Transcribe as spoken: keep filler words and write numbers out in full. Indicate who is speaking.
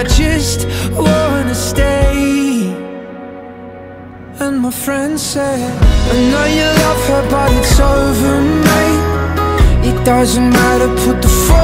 Speaker 1: just wanna stay. And my friend said, I know you love her, but it's over, mate. It doesn't matter, put the phone